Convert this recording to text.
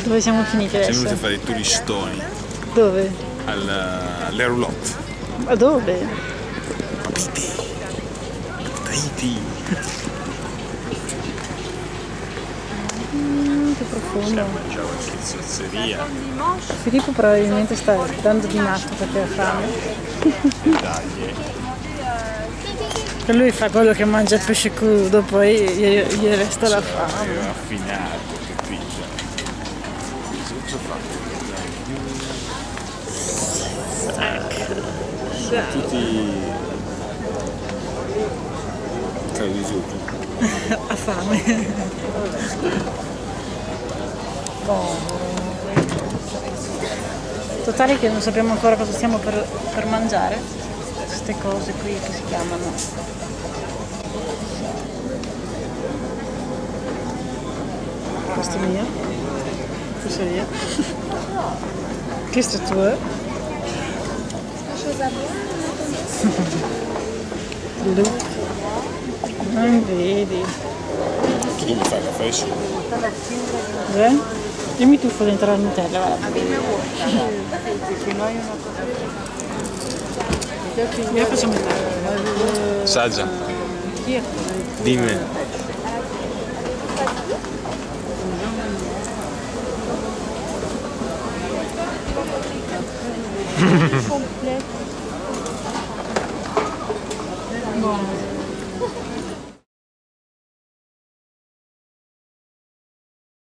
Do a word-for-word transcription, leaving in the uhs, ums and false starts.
Dove siamo finiti adesso? Siamo venuti a fare i turistoni. Dove? Al, alle roulotte. Ma dove? A Tahiti. Tahiti. Mm, che profondo. Mangiavo qualche zozzeria. Filippo probabilmente sta dando di matto perché ha fame. Dai. Per lui fa quello che mangia il pesce crudo, poi gli, gli resta la fame. È affinato, capito? Cosa fa? Tutti caduti giù. Ha fame. Totale che non sappiamo ancora cosa stiamo per, per mangiare. Queste cose qui che si chiamano. Questo è mio. Questo è mio. Questo è tuo. Luke. Non vedi. Tu devi fare la fascia. Beh, io mi tuffo dentro la Nutella, guarda. Io faccio metà. Assaggia. Io. Dimmi. Complète.